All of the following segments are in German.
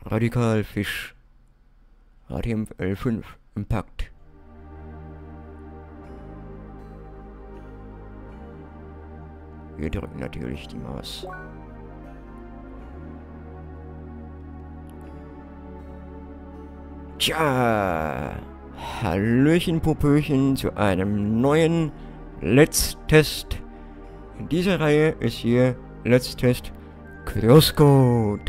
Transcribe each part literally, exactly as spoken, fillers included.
Radikal Fisch. H T M L fünf. Impact. Wir drücken natürlich die Maus. Tja. Hallöchen, Popöchen zu einem neuen Let's Test. In dieser Reihe ist hier Let's Test Crosscode.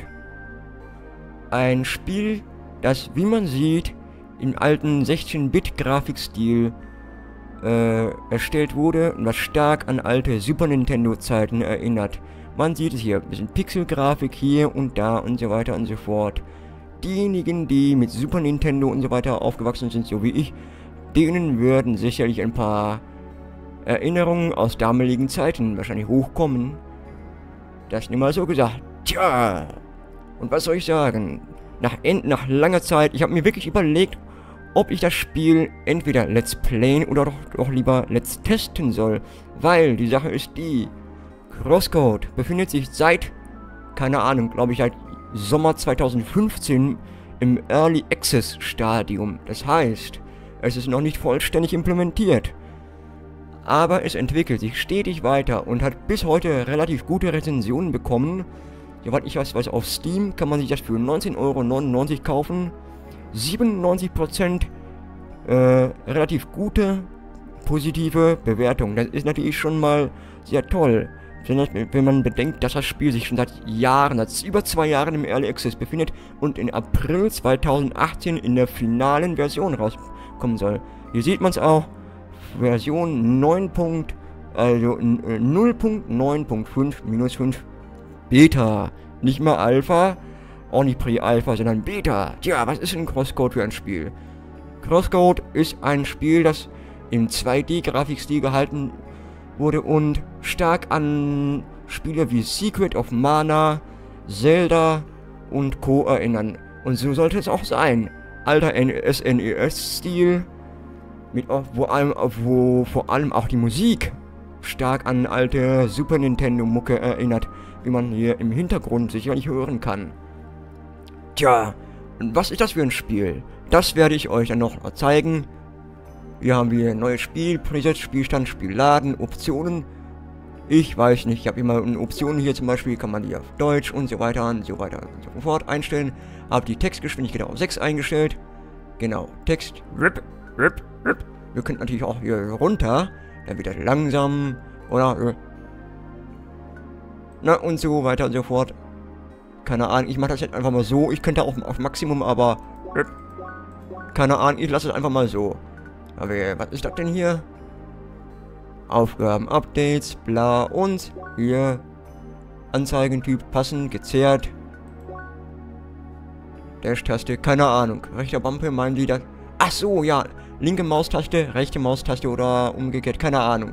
Ein Spiel, das, wie man sieht, im alten sechzehn Bit Grafikstil äh, erstellt wurde und was stark an alte Super Nintendo Zeiten erinnert. Man sieht es hier, ein bisschen Pixelgrafik hier und da und so weiter und so fort. Diejenigen, die mit Super Nintendo und so weiter aufgewachsen sind, so wie ich, denen würden sicherlich ein paar Erinnerungen aus damaligen Zeiten wahrscheinlich hochkommen. Das nur mal so gesagt. Tja, und was soll ich sagen? Nach, nach langer Zeit, ich habe mir wirklich überlegt, ob ich das Spiel entweder Let's Playen oder doch, doch lieber Let's Testen soll. Weil die Sache ist die, Crosscode befindet sich seit, keine Ahnung, glaube ich, seit Sommer zweitausendfünfzehn im Early Access Stadium. Das heißt, es ist noch nicht vollständig implementiert. Aber es entwickelt sich stetig weiter und hat bis heute relativ gute Rezensionen bekommen. Soweit ich weiß, was auf Steam kann man sich das für neunzehn Euro neunundneunzig kaufen. siebenundneunzig Prozent äh, relativ gute, positive Bewertung. Das ist natürlich schon mal sehr toll. Wenn man bedenkt, dass das Spiel sich schon seit Jahren, seit über zwei Jahren im Early Access befindet und in April zweitausendachtzehn in der finalen Version rauskommen soll. Hier sieht man es auch, Version neun. Also null Punkt neun Punkt fünf minus fünf Beta. Nicht mal Alpha, auch nicht Pre-Alpha, sondern Beta. Tja, was ist denn Crosscode für ein Spiel? Crosscode ist ein Spiel, das im zwei D Grafikstil gehalten wurde und stark an Spiele wie Secret of Mana, Zelda und Co. erinnern. Und so sollte es auch sein. Alter S N E S-Stil, mit auch, wo, allem, wo vor allem auch die Musik stark an alte Super Nintendo-Mucke erinnert, wie man hier im Hintergrund sicherlich hören kann. Tja, und was ist das für ein Spiel? Das werde ich euch dann noch zeigen. Hier haben wir ein neues Spiel, Preset, Spielstand, Spielladen, Optionen. Ich weiß nicht, ich habe immer Optionen hier zum Beispiel, kann man die auf Deutsch und so weiter und so weiter und so fort einstellen. Habe die Textgeschwindigkeit auf sechs eingestellt. Genau, Text, rip, rip, rip. Wir können natürlich auch hier runter, dann wird das langsam, oder, na und so weiter und so fort. Keine Ahnung, ich mache das jetzt einfach mal so. Ich könnte auch auf Maximum, aber, rip. Keine Ahnung, ich lasse es einfach mal so. Aber was ist das denn hier? Aufgaben, Updates, bla und hier Anzeigentyp passend, gezerrt. Dash-Taste, keine Ahnung. Rechter Bumper, meinen die das? Ach so, ja. Linke Maustaste, rechte Maustaste oder umgekehrt, keine Ahnung.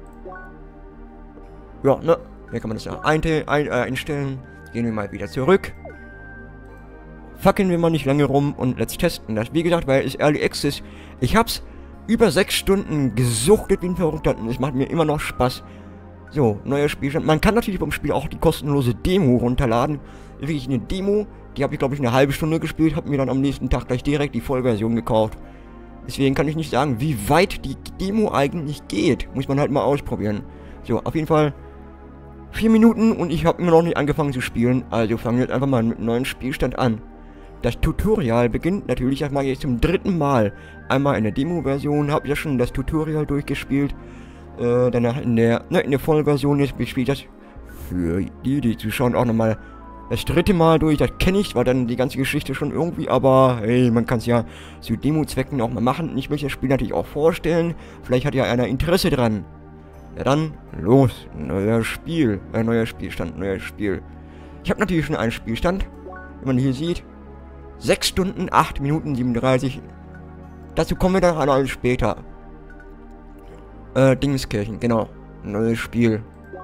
Ja, ne? Hier kann man das ja ein, ein, äh, einstellen. Gehen wir mal wieder zurück. Fackeln wir mal nicht lange rum und let's testen das. Wie gesagt, weil es Early Access. Ich hab's über sechs Stunden gesuchtet wie ein Verrückter und es macht mir immer noch Spaß. So, neuer Spielstand. Man kann natürlich vom Spiel auch die kostenlose Demo runterladen. Wirklich eine Demo, die habe ich glaube ich eine halbe Stunde gespielt, habe mir dann am nächsten Tag gleich direkt die Vollversion gekauft. Deswegen kann ich nicht sagen, wie weit die Demo eigentlich geht. Muss man halt mal ausprobieren. So, auf jeden Fall vier Minuten und ich habe immer noch nicht angefangen zu spielen. Also fangen wir jetzt einfach mal mit einem neuen Spielstand an. Das Tutorial beginnt natürlich erstmal jetzt zum dritten Mal. Einmal in der Demo-Version habe ich ja schon das Tutorial durchgespielt. Äh, danach in der, ne, in der Vollversion jetzt spiele ich das für die, die zuschauen, auch nochmal das dritte Mal durch. Das kenne ich, war dann die ganze Geschichte schon irgendwie, aber hey, man kann es ja zu Demo-Zwecken auch mal machen. Und ich möchte das Spiel natürlich auch vorstellen. Vielleicht hat ja einer Interesse dran. Ja dann, los, neuer Spiel, ein äh, neuer Spielstand, neuer Spiel. Ich habe natürlich schon einen Spielstand, wie man hier sieht. sechs Stunden, acht Minuten, siebenunddreißig. Dazu kommen wir dann alles später. Äh, Dingskirchen, genau. Neues Spiel.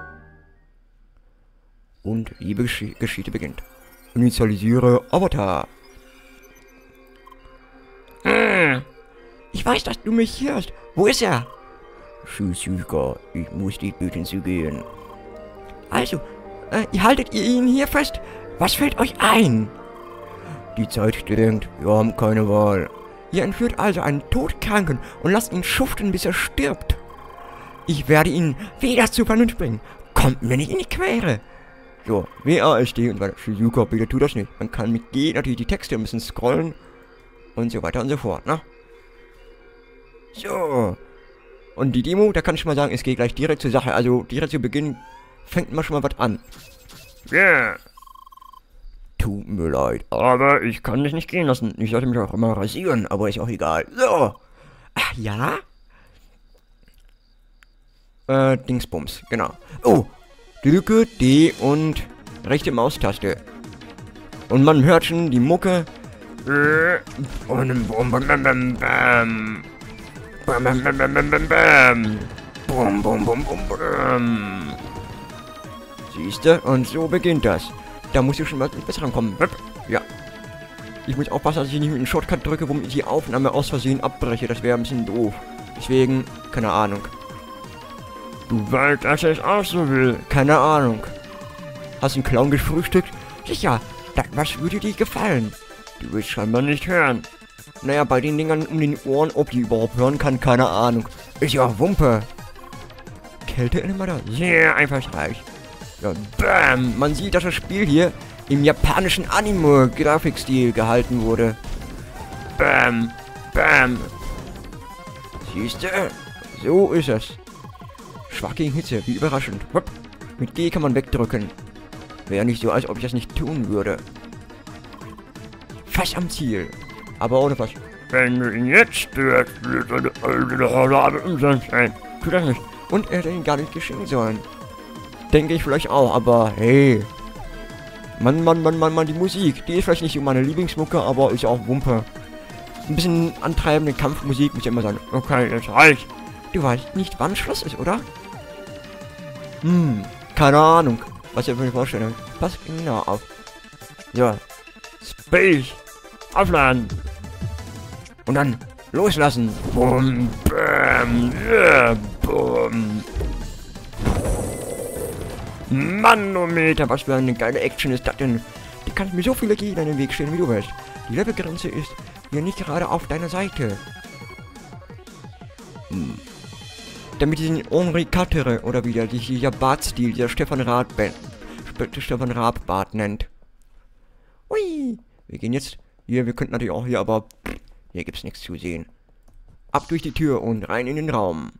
Und die Gesch Geschichte beginnt. Initialisiere Avatar. Hm. Ich weiß, dass du mich hörst. Wo ist er? Schusuka, ich muss dich bitten zu gehen. Also, äh, ihr haltet ihr ihn hier fest? Was fällt euch ein? Die Zeit drängt, wir haben keine Wahl. Ihr entführt also einen Todkranken und lasst ihn schuften, bis er stirbt. Ich werde ihn wieder zur Vernunft bringen. Kommt mir nicht in die Quere. So, W A S D und weiter. Shizuka, bitte tu das nicht. Man kann mit G natürlich die Texte ein bisschen scrollen und so weiter und so fort, ne? So. Und die Demo, da kann ich mal sagen, es geht gleich direkt zur Sache. Also direkt zu Beginn fängt man schon mal was an. Ja. Yeah. Tut mir leid, aber ich kann dich nicht gehen lassen. Ich sollte mich auch immer rasieren, aber ist auch egal. So. Ach ja? Äh, Dingsbums, genau. Oh, drücke D und rechte Maustaste. Und man hört schon die Mucke. Und bum bum bum bum bam. Bam bam bam bam bam bam. Bum bum bum bum bum. Siehste? Und so beginnt das. Da muss ich schon mal besser rankommen. Ja. Ich muss aufpassen, dass ich nicht mit einem Shortcut drücke, womit ich die Aufnahme aus Versehen abbreche. Das wäre ein bisschen doof. Deswegen, keine Ahnung. Du weißt, dass er es auch so will. Keine Ahnung. Hast du einen Clown gefrühstückt? Sicher, das was würde dir gefallen? Du willst scheinbar nicht hören. Naja, bei den Dingern um den Ohren, ob die überhaupt hören kann, keine Ahnung. Ist ja Wumpe. Kälteelemente? Sehr einfallsreich. Ja, bam! Man sieht, dass das Spiel hier im japanischen Anime-Grafikstil gehalten wurde. Bam! Bam! Siehste? So ist es. Schwach gegen Hitze, wie überraschend. Hopp. Mit G kann man wegdrücken. Wäre nicht so, als ob ich das nicht tun würde. Fast am Ziel. Aber ohne Fass. Wenn du ihn jetzt störst, wird eine alte Haare umsonst sein. Tu das nicht. Und er hätte ihn gar nicht geschehen sollen. Denke ich vielleicht auch, aber hey. Mann, Mann, Mann, Mann, Mann, die Musik. Die ist vielleicht nicht meine Lieblingsmucke, aber ist ja auch Wumpe. Ein bisschen antreibende Kampfmusik, muss ich immer sagen. Okay, das reicht. Du weißt nicht, wann Schluss ist, oder? Hm, keine Ahnung. Was ich mir vorstellen. Pass genau auf. So. Space. Aufladen. Und dann loslassen. Bum, bam, yeah, bum. Manometer, was für eine geile Action ist das denn? Die kannst mir so viele Gegner in den Weg stehen, wie du willst. Die Levelgrenze ist hier nicht gerade auf deiner Seite. Hm. Damit diesen Henri Cartere oder wieder dieser Bartstil, dieser Stefan Raab Band, Stefan Raab Bart nennt. Hui. Wir gehen jetzt hier, wir könnten natürlich auch hier, aber hier gibt's nichts zu sehen. Ab durch die Tür und rein in den Raum.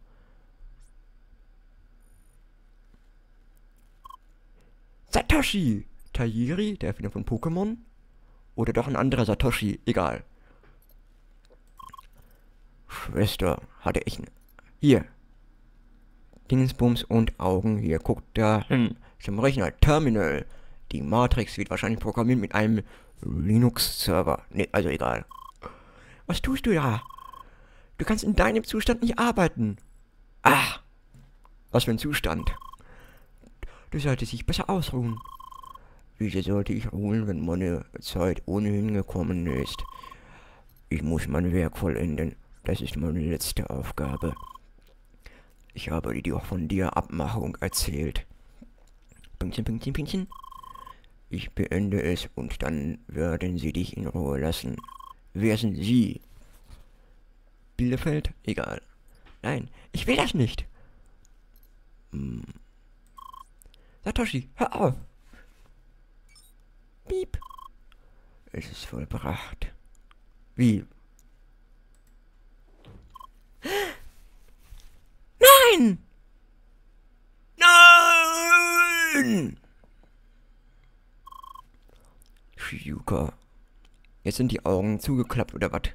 Satoshi! Tajiri, der Erfinder von Pokémon? Oder doch ein anderer Satoshi? Egal. Schwester, hatte ich... Hier. Dingsbums und Augen. Hier, guckt da hin. Zum Rechner. Terminal. Die Matrix wird wahrscheinlich programmiert mit einem Linux-Server. Ne, also egal. Was tust du da? Du kannst in deinem Zustand nicht arbeiten. Ah! Was für ein Zustand. Du solltest dich besser ausruhen. Wieso sollte ich ruhen, wenn meine Zeit ohnehin gekommen ist? Ich muss mein Werk vollenden. Das ist meine letzte Aufgabe. Ich habe dir doch von der Abmachung erzählt. Pünktchen, Pünktchen, Pünktchen. Ich beende es und dann werden sie dich in Ruhe lassen. Wer sind sie? Bielefeld? Egal. Nein, ich will das nicht. Hm. Satoshi, hör auf! Piep! Es ist vollbracht. Wie? Nein! Nein! Shizuka. Jetzt sind die Augen zugeklappt, oder was?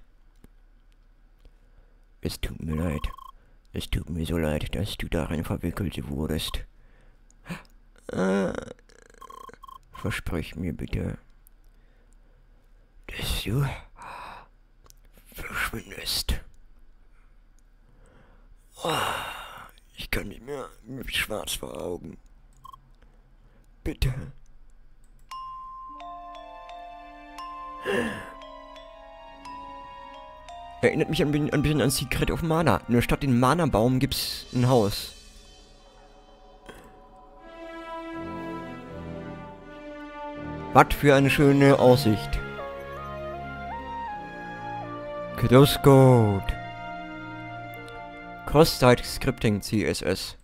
Es tut mir leid. Es tut mir so leid, dass du darin verwickelt wurdest. Äh, versprich mir bitte, dass du verschwindest. Oh, ich kann nicht mehr mit schwarz vor Augen. Bitte. Erinnert mich ein bisschen, ein bisschen an Secret of Mana. Nur statt den Mana-Baum gibt's ein Haus. Was für eine schöne Aussicht. Crosscode. Cross-Site Scripting C S S.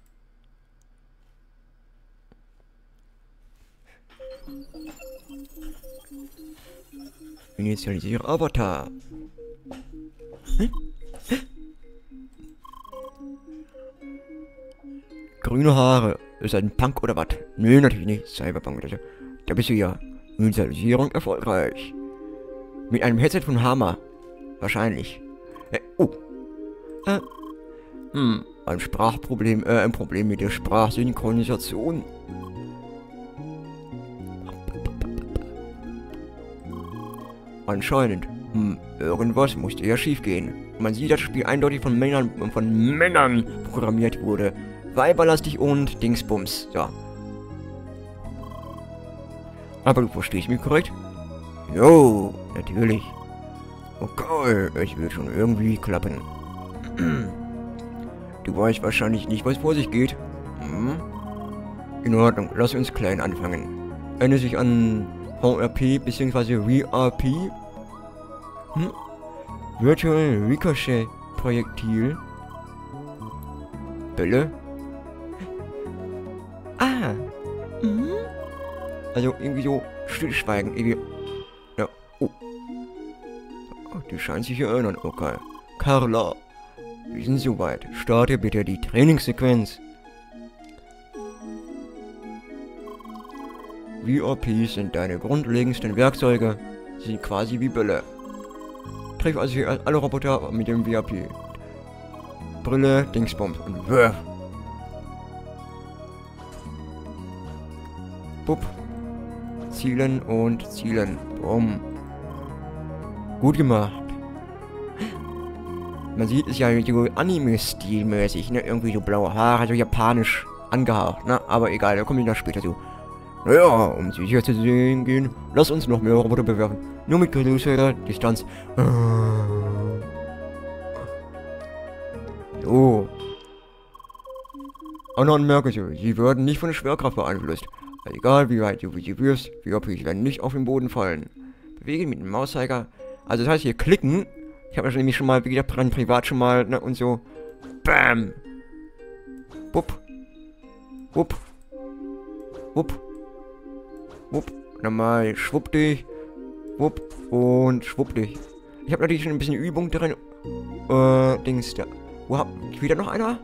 Initialisiere Avatar. Hm? Grüne Haare. Ist ein Punk oder was? Nö, natürlich nicht. Cyberpunk oder so. Da bist du ja. Initialisierung erfolgreich. Mit einem Headset von Hammer. Wahrscheinlich. Äh, oh. Äh. Hm. Ein Sprachproblem, äh, ein Problem mit der Sprachsynchronisation. Anscheinend. Hm, irgendwas musste ja schief gehen. Man sieht, dass das Spiel eindeutig von Männern, von Männern programmiert wurde. Weiberlastig und Dingsbums. Ja. Aber du verstehst mich korrekt? Jo, natürlich. Okay, es wird schon irgendwie klappen. Du weißt wahrscheinlich nicht, was vor sich geht. Hm? In Ordnung, lass uns klein anfangen. Erinnere sich an V R P bzw. V R P? Hm? Virtual Ricochet Projektil. Bälle? Ah! Mhm. Also irgendwie so stillschweigen, irgendwie. Ja, oh. Oh, die scheint sich zu erinnern, okay. Carla, wir sind soweit. Starte bitte die Trainingssequenz. V R Ps sind deine grundlegendsten Werkzeuge. Sie sind quasi wie Bälle. Triff also hier alle Roboter mit dem V R P. Brille, Dingsbums und wirf. Bup. Zielen und zielen. Bumm. Gut gemacht. Man sieht es ja so Anime-Stilmäßig, ne? Irgendwie so blaue Haare, so japanisch angehaucht, ne? Aber egal, da komme ich noch später zu. Naja, um sicher zu sehen gehen, lass uns noch mehr Roboter bewerfen. Nur mit größerer Distanz. So. Anna und merke so, sie werden nicht von der Schwerkraft beeinflusst. Also egal wie weit du sie wirfst, V R Ps werden nicht auf den Boden fallen. Bewege mit dem Mauszeiger. Also das heißt hier klicken. Ich habe ja nämlich schon mal, wie gesagt, dran privat schon mal, ne, und so. Bam! Wupp. Wupp. Wupp. Wupp. Nochmal schwupp dich. Wupp. Und schwupp dich. Ich habe natürlich schon ein bisschen Übung drin. Äh, Dings da. Wo hab. Wieder noch einer?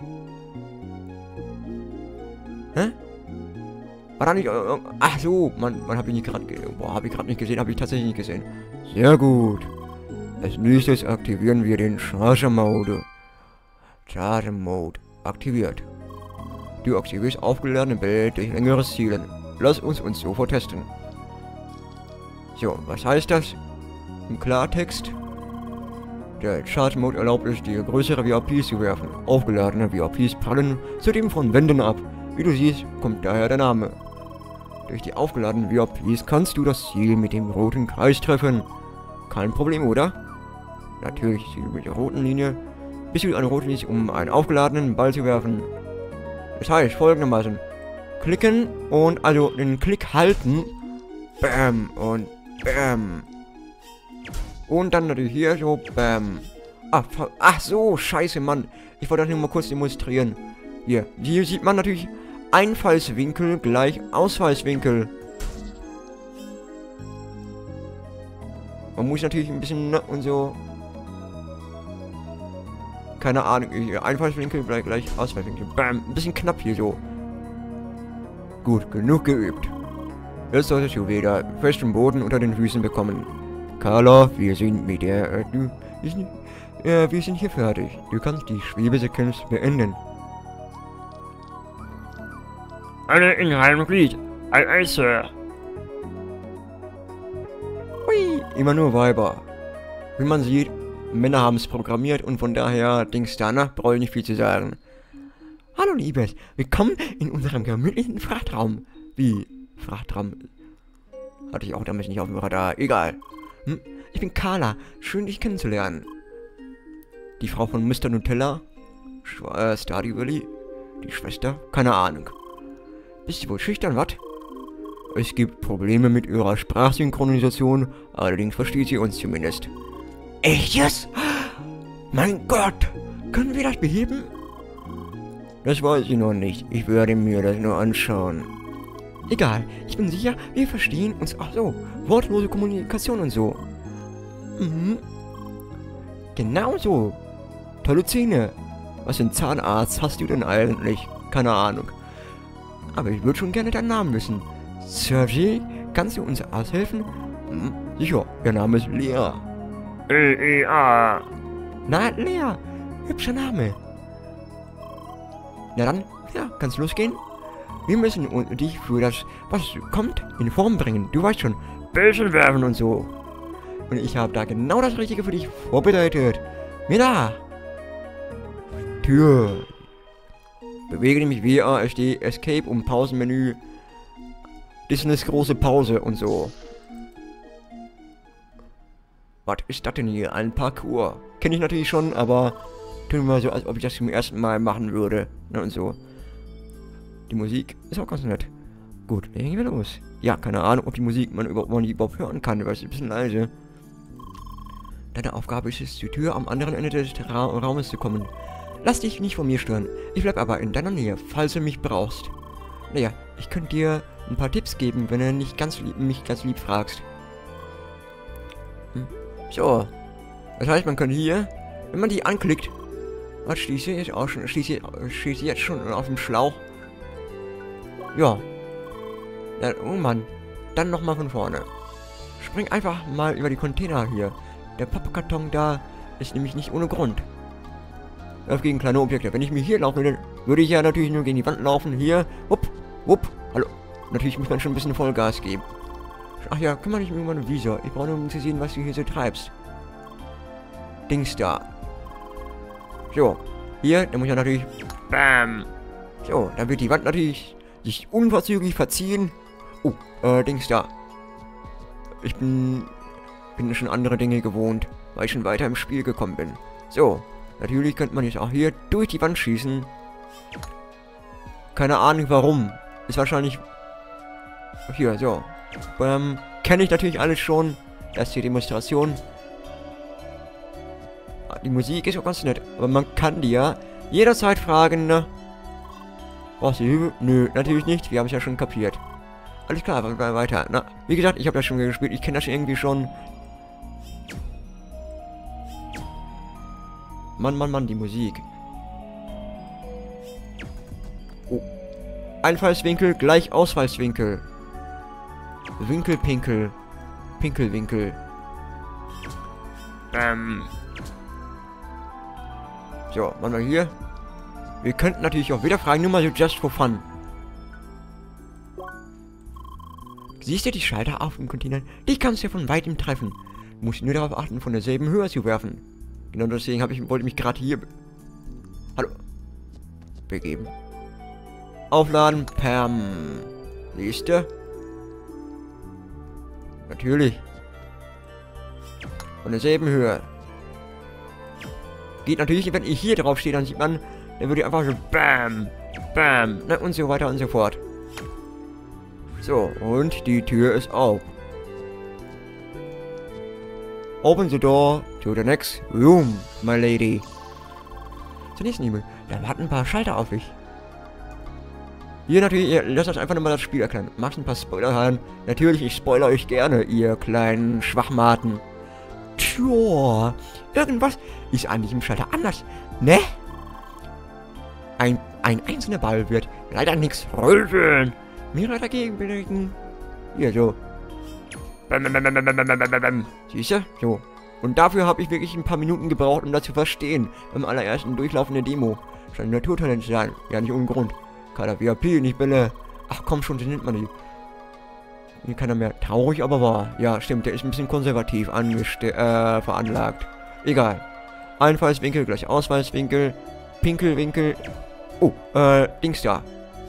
Hä? War da nicht. Äh, ach so, man, man hab ich nicht gerade. Boah, hab ich gerade nicht gesehen, habe ich tatsächlich nicht gesehen. Sehr gut. Als nächstes aktivieren wir den Charger Mode. Charger Mode aktiviert. Du aktivierst aufgeladene Bälle durch längeres Zielen. Lass uns uns sofort testen. So, was heißt das? Im Klartext. Der Charge Mode erlaubt es dir, größere V R Ps zu werfen. Aufgeladene V R Ps prallen zudem von Wänden ab. Wie du siehst, kommt daher der Name. Durch die aufgeladenen V R Ps kannst du das Ziel mit dem roten Kreis treffen. Kein Problem, oder? Natürlich, mit der roten Linie. Bist du eine rote Linie, um einen aufgeladenen Ball zu werfen. Das heißt folgendermaßen. Klicken und also den Klick halten. Bam und bam. Und dann natürlich hier so bam. Ach, ach so, scheiße, Mann. Ich wollte das nur mal kurz demonstrieren. Hier, hier sieht man natürlich Einfallswinkel gleich Ausfallswinkel. Man muss natürlich ein bisschen, ne, und so. Keine Ahnung, Einfallswinkel gleich, gleich Ausfallswinkel. Bam, ein bisschen knapp hier so. Gut, genug geübt. Jetzt solltest du wieder festen Boden unter den Füßen bekommen. Carla, wir sind mit der, äh, du, wir sind, äh, wir sind hier fertig. Du kannst die Schwebesequenz beenden. Alle in einem Glied. Ei, ei, Sir. Hui, immer nur Weiber. Wie man sieht, Männer haben es programmiert und von daher, Dings da, ne, brauche ich nicht viel zu sagen. Hallo Liebes, willkommen in unserem gemütlichen Frachtraum. Wie? Frachtraum? Hatte ich auch damals nicht auf dem Radar. Egal. Hm? Ich bin Carla. Schön, dich kennenzulernen. Die Frau von Mister Nutella? Sch äh, Stardew Valley? Die Schwester? Keine Ahnung. Bist du wohl schüchtern, was? Es gibt Probleme mit ihrer Sprachsynchronisation, allerdings versteht sie uns zumindest. Echt jetzt? Mein Gott! Können wir das beheben? Das weiß ich noch nicht. Ich werde mir das nur anschauen. Egal. Ich bin sicher, wir verstehen uns. Ach so. Wortlose Kommunikation und so. Mhm. Genau so. Tolle Zähne. Was für ein Zahnarzt hast du denn eigentlich? Keine Ahnung. Aber ich würde schon gerne deinen Namen wissen. Sergei, kannst du uns aushelfen? Hm, sicher, ihr Name ist Lea. L E A. Na, Lea. Hübscher Name. Na dann, ja, kannst losgehen? Wir müssen dich für das, was kommt, in Form bringen. Du weißt schon, Bällchen werfen und so. Und ich habe da genau das Richtige für dich vorbereitet. Mir da. Tür. Bewege nämlich W A S D Escape um Pausenmenü. Disneys große Pause und so. Was ist das denn hier? Ein Parkour. Kenne ich natürlich schon, aber tun wir mal so, als ob ich das zum ersten Mal machen würde. Ne, und so. Die Musik ist auch ganz nett. Gut, dann gehen wir los. Ja, keine Ahnung, ob die Musik man überhaupt, man die überhaupt hören kann, weil es ist ein bisschen leise. Deine Aufgabe ist es, zur Tür am anderen Ende des Ra Raumes zu kommen. Lass dich nicht von mir stören. Ich bleib aber in deiner Nähe, falls du mich brauchst. Naja, ich könnte dir ein paar Tipps geben, wenn du nicht ganz lieb, mich ganz lieb fragst. Hm. So. Das heißt, man kann hier, wenn man die anklickt, was steht hier jetzt auch schon, steht hier, steht hier jetzt schon auf dem Schlauch. Ja. Ja, oh Mann. Dann nochmal von vorne. Spring einfach mal über die Container hier. Der Pappkarton da ist nämlich nicht ohne Grund. Lauf gegen kleine Objekte. Wenn ich mir hier laufen würde, würde ich ja natürlich nur gegen die Wand laufen. Hier. Wupp. Wupp. Hallo. Natürlich muss man schon ein bisschen Vollgas geben. Ach ja, kümmere dich um meinen Visor. Ich brauche nur, um zu sehen, was du hier so treibst. Dings da. So. Hier, da muss ich natürlich... Bam. So, dann wird die Wand natürlich sich unverzüglich verziehen. Oh, äh, Dings da. Ich bin... bin schon andere Dinge gewohnt, weil ich schon weiter im Spiel gekommen bin. So. Natürlich könnte man jetzt auch hier durch die Wand schießen. Keine Ahnung warum. Ist wahrscheinlich... Hier, so. Ähm, kenne ich natürlich alles schon. Das ist die Demonstration. Die Musik ist auch ganz nett. Aber man kann die ja jederzeit fragen, ne? Brauchst du Hilfe? Nö, natürlich nicht. Wir haben es ja schon kapiert. Alles klar, wir gehen weiter. Na, wie gesagt, ich habe das schon gespielt. Ich kenne das irgendwie schon. Mann, Mann, Mann, die Musik. Oh. Einfallswinkel gleich Ausfallswinkel. Winkel, Pinkel. Pinkelwinkel. Ähm. So, machen wir hier. Wir könnten natürlich auch wieder fragen, nur mal so just for fun. Siehst du die Schalter auf dem Container? Die kannst du ja von weitem treffen. Du musst nur darauf achten, von derselben Höhe zu werfen. Genau deswegen habe ich, wollte mich gerade hier... Hallo. Begeben. Aufladen. Pam. Siehst du? Natürlich. Von derselben Höhe. Geht natürlich, wenn ich hier drauf stehe, dann sieht man, dann würde ich einfach so BAM, BAM, ne, und so weiter und so fort. So, und die Tür ist auf. Open the door to the next room, my lady. Zur nächsten E-Mail. Da warten ein paar Schalter auf dich. Hier natürlich, ihr lasst euch einfach nochmal das Spiel erklären. Machst ein paar Spoiler rein. Natürlich, ich spoilere euch gerne, ihr kleinen Schwachmaten. Tja, irgendwas ist an diesem Schalter anders, ne? Ein, ein einzelner Ball wird leider nichts rülpeln. Mehrere dagegen belegen. Hier, so. Bam, bam, bam, bam, bam, bam, bam, bam. Siehst du? So. Und dafür habe ich wirklich ein paar Minuten gebraucht, um das zu verstehen. Beim allerersten durchlaufenden Demo. Scheint Naturtalent zu sein. Ja, nicht ohne Grund. Keiner V I P, nicht Bälle. Ach komm schon, so nennt man die. Hier keiner mehr. Traurig, aber wahr. Ja, stimmt, der ist ein bisschen konservativ angeste äh, veranlagt. Egal. Einfallswinkel gleich Ausfallswinkel. Pinkelwinkel. Oh, äh, Dings da.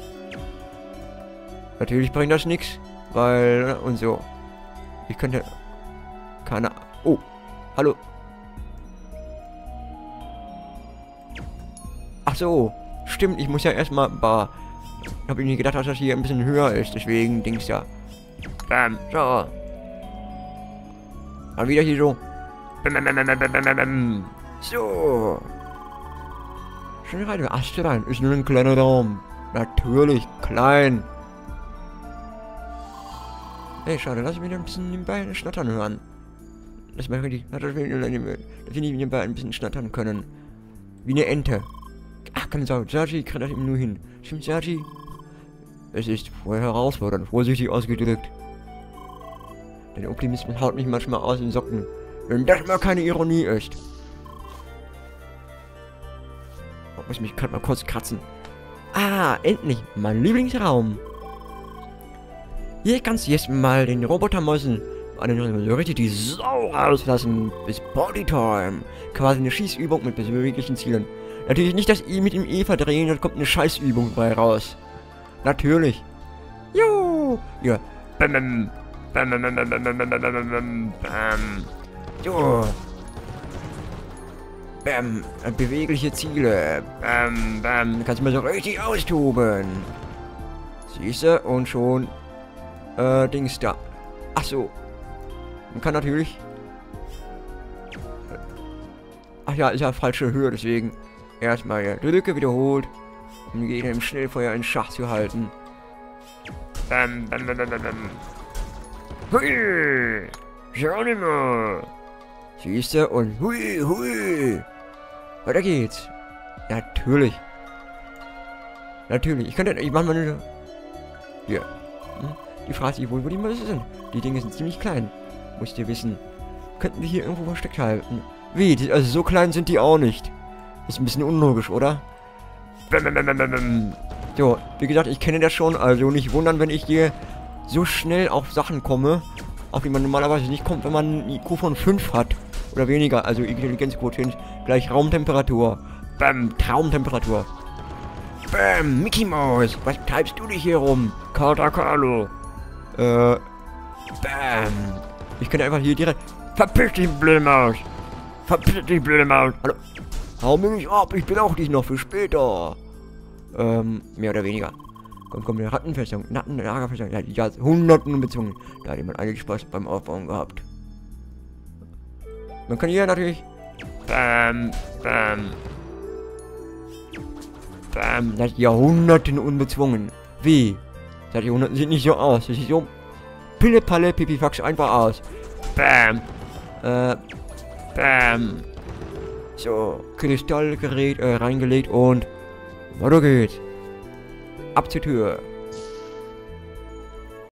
Natürlich bringt das nichts, weil, und so. Ich könnte... Keine... Oh, hallo. Ach so, stimmt, ich muss ja erstmal... Bah, ich habe mir gedacht, dass das hier ein bisschen höher ist, deswegen Dings da. Bam. So. Dann wieder hier so. Bam, bam, bam, bam, bam, bam, bam. So. Schnell rein, Ast rein. Ist nur ein kleiner Raum. Natürlich, klein. Hey, schade, lass mich ein bisschen nebenbei schnattern hören. Lass mal richtig, dass wir nebenbei ein bisschen schnattern können. Wie eine Ente. Ach, keine Sau, Sergi kriegt das eben nur hin. Stimmt, Sergi? Es ist vorher herausfordernd, vorsichtig ausgedrückt. Denn Optimismus haut mich manchmal aus den Socken. Wenn das mal keine Ironie ist. Ich muss mich gerade mal kurz kratzen. Ah, endlich, mein Lieblingsraum. Hier kannst du jetzt mal den Robotermäusen so richtig die Sau rauslassen. Bis Bodytime. Quasi eine Schießübung mit beweglichen Zielen. Natürlich nicht das I mit dem E verdrehen, da kommt eine Scheißübung bei raus. Natürlich. Jo. Ja. Bam, bam. Bam, bam, bam, bam, bam, bam, bam, bam, bam. Jo. Bam. Bewegliche Ziele. Bam, bam. Kannst du mal so richtig austoben. Siehste, und schon Äh, Dings da. Ach so. Man kann natürlich... Ach ja, ist ja falsche Höhe, deswegen erstmal ja, Drücke wiederholt, um den Gegner im Schnellfeuer in Schach zu halten. Bam, bam, bam, bam, bam. Hui! Schau nicht mal! Siehste, und hui, hui! Weiter geht's. Natürlich. Natürlich. Ich könnte... Ich mach mal nur... Hier. Hm? Die fragt sich wohl, wo die Mäuse sind. Die Dinge sind ziemlich klein. Musst ihr wissen. Könnten wir hier irgendwo versteckt halten. Wie? Die, also so klein sind die auch nicht. Ist ein bisschen unlogisch, oder? So, wie gesagt, ich kenne das schon. Also nicht wundern, wenn ich hier so schnell auf Sachen komme, auf die man normalerweise nicht kommt, wenn man einen I Q von fünf hat. Oder weniger. Also Intelligenzquotient gleich Raumtemperatur. Bam, Traumtemperatur. Bam, Mickey Mouse. Was treibst du dich hier rum? Carta Carlo. Äh, bam. Ich könnte einfach hier direkt... Verpiss dich, blöde Maus. Verpiss dich, blöde Maus. Hallo. Hau mir nicht ab, ich brauch dich noch für später. Ähm, mehr oder weniger. Komm, komm, eine Rattenfestung. Rattenlagerfestung. Ja, ja, hunderten Beziehungen. Da hat jemand eigentlich Spaß beim Aufbauen gehabt. Man kann hier natürlich... Bam, bam. Bam. Seit Jahrhunderten unbezwungen. Wie? Seit Jahrhunderten sieht nicht so aus. Das sieht so Pille-Palle, Pipifax einfach aus. Bam. Äh. Bam. So. Kristallgerät äh, reingelegt und weiter geht's. Ab zur Tür.